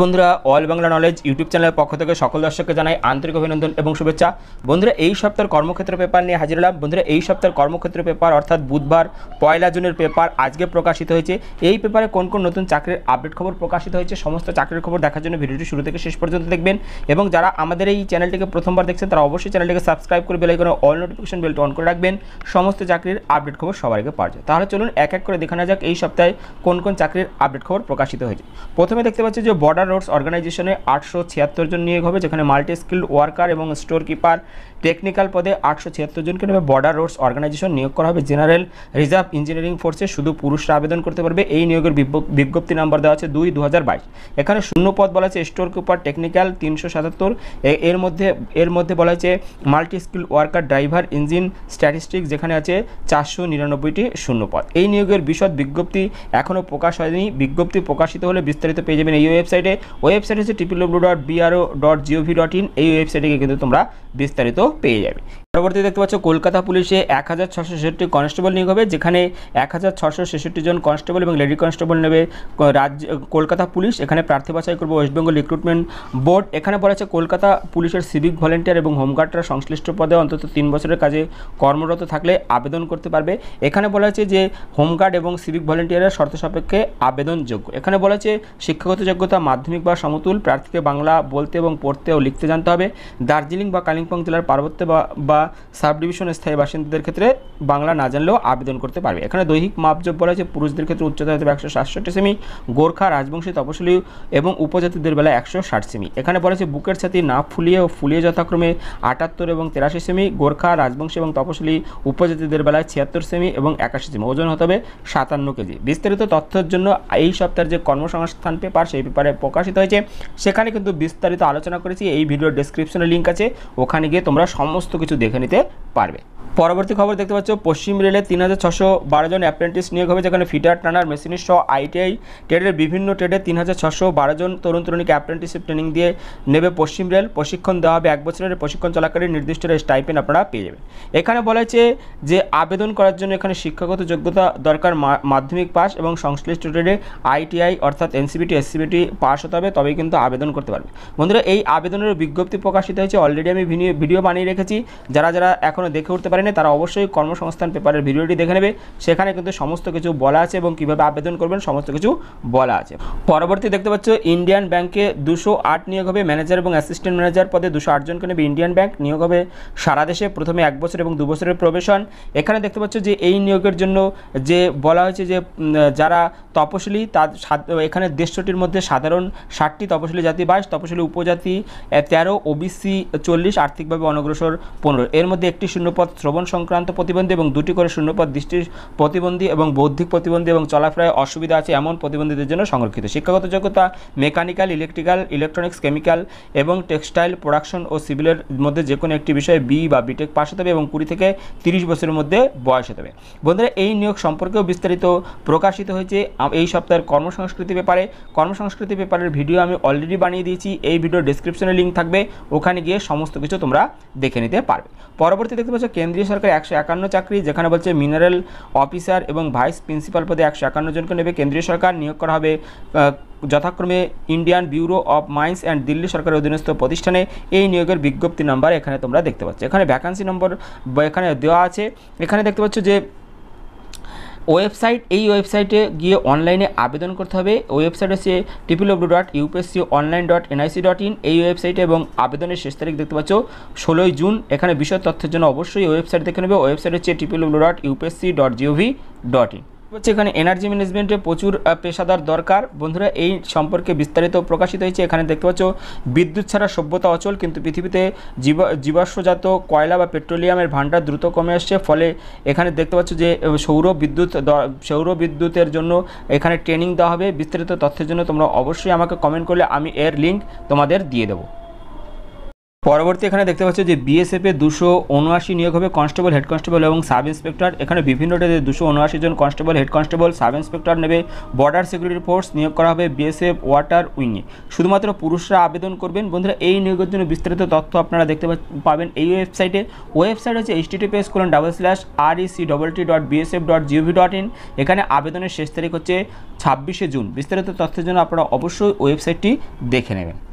বন্ধুরা all Bangla knowledge YouTube চ্যানেলের পক্ষ থেকে সকল দর্শককে জানাই আন্তরিক অভিনন্দন এবং শুভেচ্ছা। বন্ধুরা এই সপ্তাহের কর্মক্ষেত্র পেপার নিয়ে হাজির হলাম। বন্ধুরা এই সপ্তাহের কর্মক্ষেত্র পেপার অর্থাৎ বুধবার 1 জুনের পেপার আজকে প্রকাশিত হয়েছে। এই পেপারে কোন কোন নতুন চাকরির আপডেট খবর প্রকাশিত হয়েছে সমস্ত চাকরির খবর দেখার জন্য ভিডিওটি শুরু থেকে শেষ পর্যন্ত দেখবেন এবং যারা আমাদের এই চ্যানেলটিকে প্রথমবার দেখছেন তারা অবশ্যই চ্যানেলটিকে সাবস্ক্রাইব করে বেল আইকনে অল নোটিফিকেশন বেলটা অন করে রাখবেন সমস্ত চাকরির আপডেট খবর সবার আগে পাওয়া যায়। তাহলে চলুন এক এক করে দেখে নেওয়া যাক এই সপ্তাহে কোন কোন চাকরির আপডেট খবর প্রকাশিত হয়েছে। প্রথমে দেখতে পাচ্ছি যে বর্ডার রোডস অর্গানাইজেশনে 876 জন নিয়োগ হবে, যেখানে মাল্টি স্কিল্ড ওয়ার্কার এবং স্টোর কিপার টেকনিক্যাল পদে 876 জনকে নেবে বর্ডার রোডস অর্গানাইজেশন নিয়োগ করা হবে। জেনারেল রিজার্ভ ইঞ্জিনিয়ারিং ফোর্সে শুধু পুরুষরা আবেদন করতে পারবে। এই নিয়োগের বিজ্ঞপ্তি নাম্বার দেওয়া আছে 2/2022। এখানে শূন্য পদ বলা আছে স্টোর কিপার টেকনিক্যাল 377। এর মধ্যে বলা আছে multi skill worker driver engine statistics, যেখানে আছে 499টি শূন্য পদ। এই নিয়োগের বিশদ বিজ্ঞপ্তি এখনও প্রকাশ হয়নি। বিজ্ঞপ্তি প্রকাশিত হলে বিস্তারিত পেয়ে যাবেন এই ওয়েবসাইটে। ওয়েবসাইট হচ্ছে www.bro.gov.in। এই ওয়েবসাইটে কিন্তু তোমরা বিস্তারিত পেয়ে যাবে। পরবর্তী দেখতে পাচ্ছ কলকাতা পুলিশে 1666 কনস্টেবল নিয়োগ হবে, যেখানে 1666 জন কনস্টেবল এবং লেডি কনস্টেবল নেবে কলকাতা পুলিশ। এখানে প্রার্থী বাছাই করবে ওয়েস্ট বেঙ্গল রিক্রুটমেন্ট বোর্ড। এখানে বলা আছে কলকাতা পুলিশের সিভিক ভলেন্টিয়ার এবং হোমগার্ডরা সংশ্লিষ্ট পদে অন্তত 3 বছরের কাজে কর্মরত থাকলে আবেদন করতে পারবে। এখানে বলা আছে যে হোমগার্ড এবং সিভিক ভলেন্টিয়ারের শর্ত সাপেক্ষে আবেদনযোগ্য। এখানে বলা আছে শিক্ষাগত যোগ্যতা মাধ্যমিক বা সমতুল, প্রার্থীকে বাংলা বলতে এবং পড়তে ও লিখতে জানতে হবে। দার্জিলিং বা কালিম্পং জেলার পার্বত্য বা সাব ডিভিশন স্থায়ী বাসিন্দাদের ক্ষেত্রে বাংলা না জানলেও আবেদন করতে পারবে। এখানে দৈহিক মাপজোপ বলা আছে পুরুষদের ক্ষেত্রে উচ্চতা হতে হবে 167 সেমি, গোর্খা রাজবংশী তপশিলি এবং উপজাতিদের বেলায় 160 সেমি। এখানে বলা আছে বুকের ছাতি না ফুলিয়ে ও ফুলিয়ে যথাক্রমে 78 এবং 83 সেমি, গোর্খা রাজবংশী এবং তপশিলি উপজাতিদের বেলায় 76 সেমি এবং 81 সেমি। ওজন হতে হবে 57 কেজি। বিস্তারিত তথ্যের জন্য এই সপ্তাহের যে কর্মসংস্থান পেপার সেই পেপারে প্রকাশিত হয়েছে, সেখানে কিন্তু বিস্তারিত আলোচনা করেছি। এই ভিডিওর ডেসক্রিপশনে লিঙ্ক আছে, ওখানে গিয়ে তোমরা সমস্ত কিছু দেখে নিতে পারবে। পরবর্তী খবর দেখতে পাচ্ছ পশ্চিম রেলে 3612 জন অ্যাপ্রেন্টিস নিয়োগ হবে, যেখানে ফিটার টানার মেশিনিস্ট সহ আইটিআই ট্রেডের বিভিন্ন ট্রেডে 3612 জন তরুণ তরুণীকে অ্যাপ্রেন্টিসশিপ ট্রেনিং দিয়ে নেবে পশ্চিম রেল। প্রশিক্ষণ দেওয়া হবে 1 বছরের। প্রশিক্ষণ চলাকালীন নির্দিষ্ট স্টাইপেন্ড আপনারা পেয়ে যাবেন। এখানে বলা হয়েছে যে আবেদন করার জন্য এখানে শিক্ষাগত যোগ্যতা দরকার মাধ্যমিক পাস এবং সংশ্লিষ্ট ট্রেডে আইটিআই অর্থাৎ এনসিবিটি এসসিবিটি পাস হতে হবে, তবেই কিন্তু আবেদন করতে পারবে। বন্ধুরা এই আবেদনের বিজ্ঞপ্তি প্রকাশিত হয়েছে, অলরেডি আমি ভিডিও বানিয়ে রেখেছি। যারা এখনও দেখে উঠতে পারেনি তারা অবশ্যই কর্মসংস্থান পেপারের ভিডিওটি দেখে নেবে, সেখানে কিন্তু সমস্ত কিছু বলা আছে এবং কীভাবে আবেদন করবেন সমস্ত কিছু বলা আছে। পরবর্তী দেখতে পাচ্ছ ইন্ডিয়ান ব্যাংকে 208 নিয়োগ হবে, ম্যানেজার এবং অ্যাসিস্ট্যান্ট ম্যানেজার পদে 208 জনকে নেবে ইন্ডিয়ান ব্যাংক। নিয়োগ হবে সারা দেশে, প্রথমে 1 বছর এবং 2 বছরের প্রবেশন। এখানে দেখতে পাচ্ছ যে এই নিয়োগের জন্য যে বলা হয়েছে যে যারা তপশিলি এখানে 150টির মধ্যে সাধারণ 60টি, তপশিলি জাতি 22, তপশিলি উপজাতি 13, ওবিসি 40, আর্থিকভাবে অনগ্রসর 15। এর মধ্যে একটি শূন্যপদ শ্রবণ সংক্রান্ত প্রতিবন্ধী এবং 2টি করে শূন্যপদ দৃষ্টি প্রতিবন্ধী এবং বৌদ্ধিক প্রতিবন্ধী এবং চলাফেরায় অসুবিধা আছে এমন প্রতিবন্ধীদের জন্য সংরক্ষিত। শিক্ষাগত যোগ্যতা মেকানিক্যাল, ইলেকট্রিক্যাল, ইলেকট্রনিক্স, কেমিক্যাল এবং টেক্সটাইল প্রোডাকশন ও সিভিলের মধ্যে যে কোনো একটি বিষয়ে বি বা বিটেক পাস হতে হবে এবং 20 থেকে 30 বছরের মধ্যে বয়স হতে হবে। বন্ধুরা এই নিয়োগ সম্পর্কেও বিস্তারিত প্রকাশিত হয়েছে এই সপ্তাহের কর্মসংস্কৃতি পেপারে। কর্মসংস্কৃতি পেপারের ভিডিও আমি অলরেডি বানিয়ে দিয়েছি, এই ভিডিওর ডেসক্রিপশনে লিঙ্ক থাকবে, ওখানে গিয়ে সমস্ত কিছু তোমরা দেখে নিতে পারবে। পরবর্তী দেখতে পাচ্ছ কেন্দ্রীয় সরকার 151 চাকরি, যেখানে বলছে মিনারেল অফিসার এবং ভাইস প্রিন্সিপাল পদে 151 জনকে নেবে কেন্দ্রীয় সরকার। নিয়োগ করা হবে যথাক্রমে Indian bureau of mines and Delhi সরকারের অধীনস্থ প্রতিষ্ঠানে। এই নিয়োগের বিজ্ঞপ্তি নাম্বার এখানে তোমরা দেখতে পাচ্ছ। এখানে ভ্যাকান্সি নম্বর এখানে দেওয়া আছে। এখানে দেখতে পাচ্ছ যে ওয়েবসাইট, এই ওয়েবসাইটে গিয়ে অনলাইনে আবেদন করতে হবে। ওয়েবসাইট হচ্ছে www.upsconline.nic.in। এই ওয়েবসাইটে এবং আবেদনের শেষ তারিখ দেখতে পাচ্ছ 16 জুন। এখানে বিশদ তথ্যের জন্য অবশ্যই ওয়েবসাইট দেখে নেবে। ওয়েবসাইট হচ্ছে www.upsc.gov.in। হচ্ছে এখানে এনার্জি ম্যানেজমেন্টে প্রচুর পেশাদার দরকার। বন্ধুরা এই সম্পর্কে বিস্তারিত প্রকাশিত হয়েছে। এখানে দেখতে পাচ্ছ বিদ্যুৎ ছাড়া সভ্যতা অচল, কিন্তু পৃথিবীতে জীবাশ্মজাত কয়লা বা পেট্রোলিয়ামের ভাণ্ডার দ্রুত কমে আসছে। ফলে এখানে দেখতে পাচ্ছ যে সৌর বিদ্যুতের জন্য এখানে ট্রেনিং দেওয়া হবে। বিস্তারিত তথ্যের জন্য তোমরা অবশ্যই আমাকে কমেন্ট করলে আমি এর লিঙ্ক তোমাদের দিয়ে দেবো। পরবর্তী এখানে দেখতে পাচ্ছ যে বিএসএফে 279 নিয়োগ হবে কনস্টেবল, হেড কনস্টেবল এবং সাব ইন্সপেক্টর। এখানে বিভিন্ন ডেতে 279 জন constable, head constable, sub inspector নেবে। বর্ডার সিকিউরিটি ফোর্স নিয়োগ করা হবে বিএসএফ ওয়াটার উইংয়ে। শুধুমাত্র পুরুষরা আবেদন করবেন। বন্ধুরা এই নিয়োগের জন্য বিস্তারিত তথ্য আপনারা দেখতে পাবেন এই ওয়েবসাইটে। ওয়েবসাইট হচ্ছে https://rec.tt.bsf.gov.in। এখানে আবেদনের শেষ তারিখ হচ্ছে 26শে জুন। বিস্তারিত তথ্যের জন্য আপনারা অবশ্যই ওয়েবসাইটটি দেখে নেবেন।